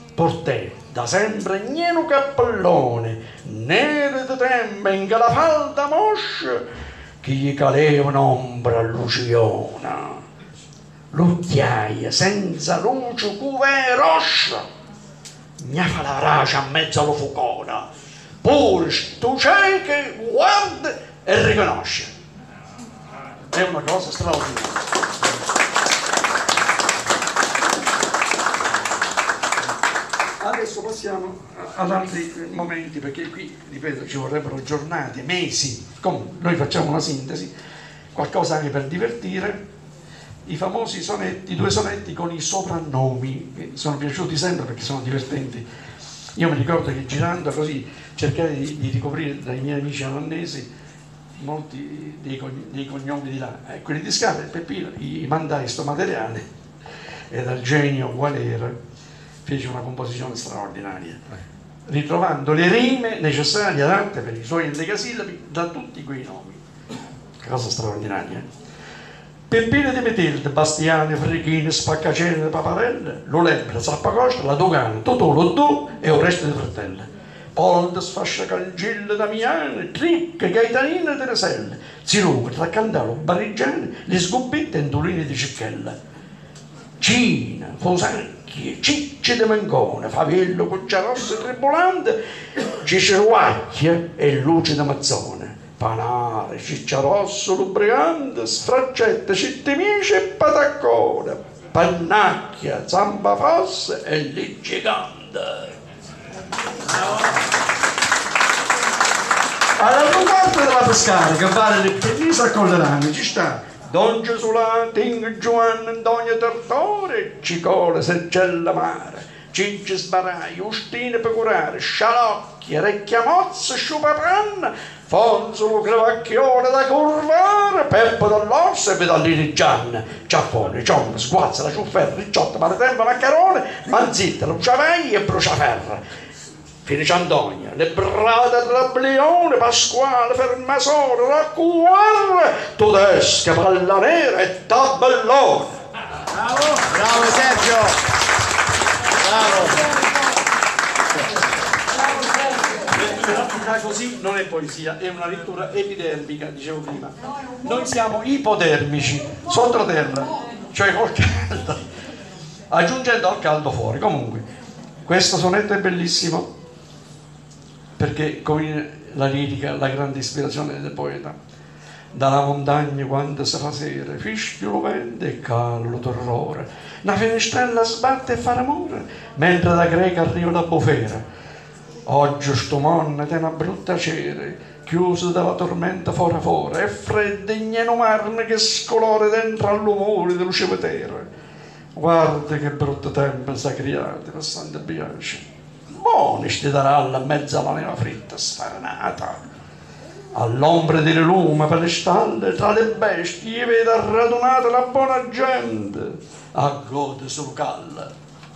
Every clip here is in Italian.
portè da sempre nieno cappellone, nero di tempo in che la falda moscia, che gli caleva un'ombra luciona. L'occhiaia senza luce cuvè roscia, ne fa la brace a mezzo alla fucona, pure stu cieco guarda e riconosce. È una cosa straordinaria. Adesso passiamo ad altri momenti, perché qui, ripeto, ci vorrebbero giornate, mesi. Comunque, noi facciamo una sintesi, qualcosa anche per divertire. I famosi sonetti, 2 sonetti con i soprannomi, che sono piaciuti sempre perché sono divertenti. Io mi ricordo che girando così cercai di ricoprire dai miei amici alannesi molti dei cognomi di là. Quelli di Scala e Peppino, gli mandai sto materiale e dal genio Gualera fece una composizione straordinaria, ritrovando le rime necessarie adatte per i suoi endecasillabi da tutti quei nomi. Cosa straordinaria. Peppino di Metilde, Bastiane, Frichine, Spaccacene, Paparelle, Lulebra, Zappacosta, la Dogana, Totò, Lodò e un resto di fratelli. Polde, Sfasciacangille, Damiane, Tricche, Gaetanine, Tereselle, Zilume, Traccandalo, Barrigiane, le Sgubbette e Indolini di Cicchella. Cina, Fosacchie, Cicci di Mengone, Favello, Cucciarosse, Tribulante, Ciceruacchia e Luce da Mazzone, Panare, Cicciarosso, Lubricante, Sfraccette, Cittimice e Pataccone, Pannacchia, Zamba Fosse e Liggigante. All'altra parte della Pescara, che vale le Pennise a Collerani, ci sta Don Gesulati, Giovanni Antonio Tortore, Cicole, Sergella Mare, Cicci Sbarai, Ustine Pecorare, Scialocchi, Recchiamozza, Sciupapanna, Fonzolo Crevacchione da Curvare, Peppo dall'Orso e Pedallini Gianna, Ciaffone, Ciomba, Sguazza, Ciufferra, Ricciotta, Maletempo, Maccarone, Manzitta, Luciavei e Bruciaferra. Felice Antonia, le brade Rabblione, Pasquale, Fermasone, Raccuarre, Todesca, Pallanera e Tabellone. Bravo, bravo Sergio, bravo. Così non è poesia, è una lettura epidermica, dicevo prima. Noi siamo ipodermici, sottoterra, cioè col caldo, aggiungendo al caldo fuori. Comunque, questo sonetto è bellissimo, perché come la lirica, la grande ispirazione del poeta. Dalla montagna quando si fa sera, fischio lo vento e callo terrore, una finestrella sbatte e fa l'amore, mentre da greca arriva la bufera. Oggi sto mondo è una brutta cera, chiuso dalla tormenta fuori, è freddo e nieno marme che scolore dentro all'umore dello cimitero. Guarda che brutto tempo si è creato, passando a bianco. Buoni sti taralla a mezzo alla neva fritta sfarinata, all'ombra delle lume per le stalle tra le bestie vede radunata la buona gente a gode sul calle.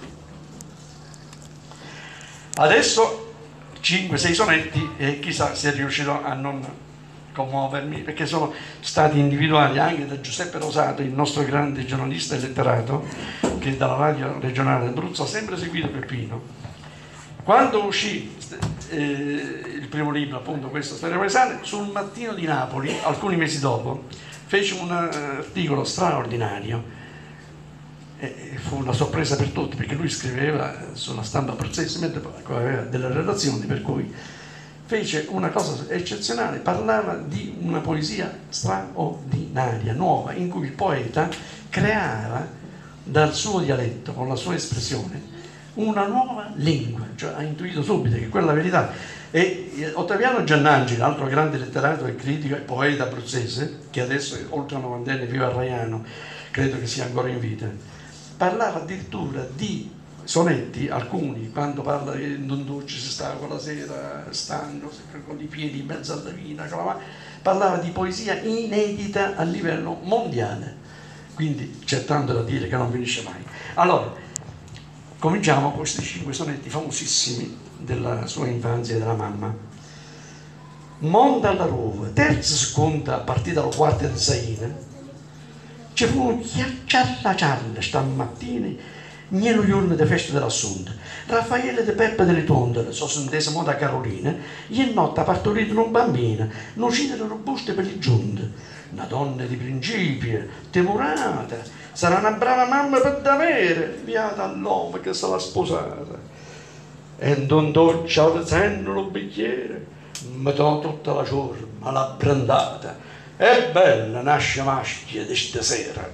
Adesso 5-6 sonetti e chissà se riuscirò a non commuovermi, perché sono stati individuati anche da Giuseppe Rosato, il nostro grande giornalista e letterato, che dalla radio regionale d'Abruzzo ha sempre seguito Peppino. Quando uscì il primo libro, appunto questo Storia Paesana, sul Mattino di Napoli, alcuni mesi dopo, fece un articolo straordinario e fu una sorpresa per tutti, perché lui scriveva sulla stampa abruzzese, mentre aveva delle relazioni, per cui fece una cosa eccezionale, parlava di una poesia straordinaria, nuova, in cui il poeta creava dal suo dialetto, con la sua espressione, una nuova lingua, cioè ha intuito subito che quella è la verità. E Ottaviano Giannangeli, altro grande letterato e critico e poeta abruzzese, che adesso oltre a 90 anni vive a Raiano, credo che sia ancora in vita, parlava addirittura di sonetti, alcuni, quando parla che Don Ducci si stava quella sera stanco, con i piedi in mezzo alla vina, parlava di poesia inedita a livello mondiale, quindi c'è tanto da dire che non finisce mai. Allora, cominciamo con questi 5 sonetti famosissimi della sua infanzia e della mamma. Monta alla Roma, terza seconda partita alla quarta di Saina, ci fu un chiacciarra stamattina Nielo giorno di festa dell'Assunta, Raffaele de Peppe delle Tondole, sostentesimo da Carolina, ieri notte ha partorito un bambino, nocide robuste per il giunto. Una donna di principio, temurata, sarà una brava mamma per davvero, viata all'uomo che se l'ha sposata. E non doccia al senno il bicchiere, mi do tutta la ciurma, la brandata. È bella, nasce maschia di stasera.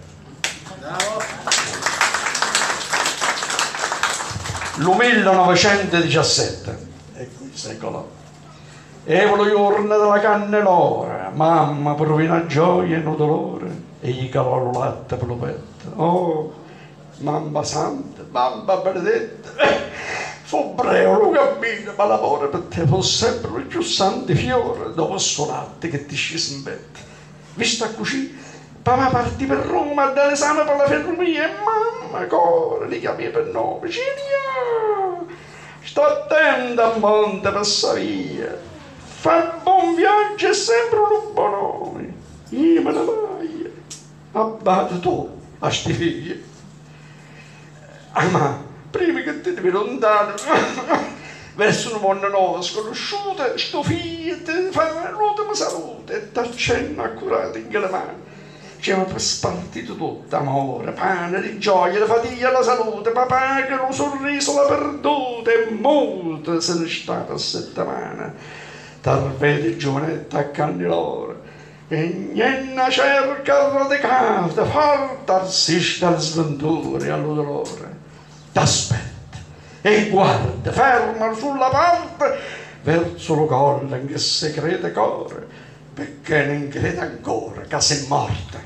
Lo 1917, e qui secolo. Evo lo giorno della cannellora, mamma provina gioia e no dolore, e gli calò lo latte per lo petto. Oh, mamma santa, mamma benedetta, fu breve lo cammino, ma l'amore per te fu sempre il più santo fiore, dopo sto latte che ti scese in petto. Vista così, papà partì per Roma a dare esame per la ferrovia e mamma, core, li chiamai per nome, Cilia, sto attento a monte per sta via. Fa buon viaggio è sempre un buon nome. Io me ne vai. Abbatte tu a sti figli. Ma prima che ti devi lontano verso una mondo nuova sconosciuta, sto figlio ti fa l'ultima salute e ti accenna accurato in le mani. Ci aveva spartito tutto, amore, pane di gioia, la fatica, la salute, papà che lo sorriso l'ha perduto e molto se ne è stata a settimana. Tarvedi giovanetta a cannellore e niente cerca radicata, forte arsista alle sventure e allo dolore. T'aspetta e guarda, ferma sulla parte verso lo colle in che se crede core, perché non crede ancora che sei morta.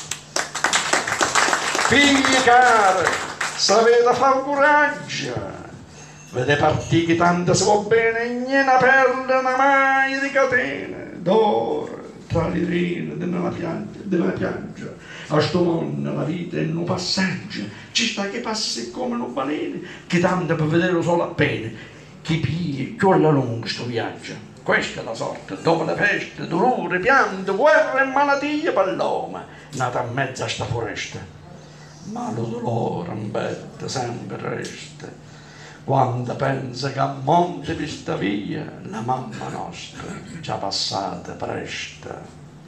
Figli care, sapete far coraggio. Vede partiti tanto si va bene, niente perle mai di catene, d'oro, tra le rene della piaggia. A sto mondo la vita è un passaggio, ci sta che passi come un balene, che tanto per vederlo solo appena, chi piglia, più alla lunga sto viaggio. Questa è la sorte, dopo le feste, dolore, pianto, guerra e malattie per l'uomo, nata a mezzo a sta foresta. Ma lo dolore ambetta sempre resta. Quando pensa che a monte per sta via la mamma nostra già passata presta.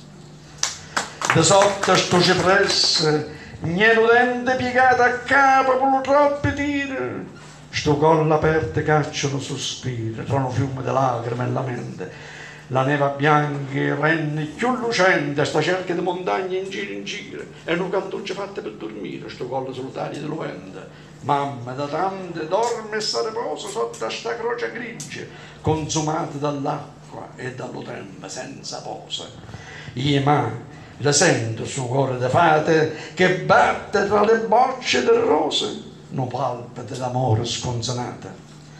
Da sotto sto cipresso, niente dente piegato a capo con lo troppi tiri, sto collo aperto cacciano sospiri tra un fiume di lacrime e la mente. La neve bianca rende più lucente, sta cerca di montagne in giro, e un cantuccio fatte per dormire, sto collo solitario dello vento. Mamma da tante dorme e sta riposa sotto a sta croce grigia, consumata dall'acqua e dallo tempo senza posa. Io la sento sul cuore di fate che batte tra le bocce delle rose, no palpite d'amore sconsolata.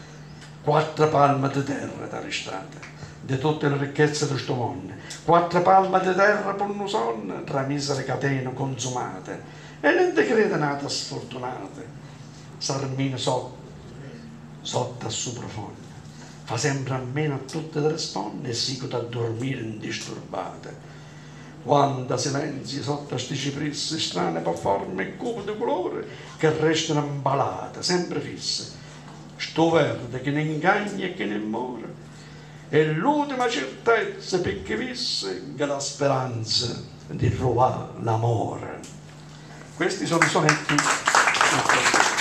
4 palme di terra da ristate, di tutte le ricchezze di sto mondo, 4 palme di terra per un sonno, tra misere catene consumate, e non ti crede nata sfortunate. S'armina sotto a su profondo, fa sempre a meno a tutte le sponde e si a dormire indisturbate. Quanta silenzio sotto a sti cipressi strane per forme e cupe di colore che restano imballate, sempre fisse. Sto verde che ne ingagna e che ne muore, e l'ultima certezza per chi visse che la speranza di trovare l'amore. Questi sono i sonetti.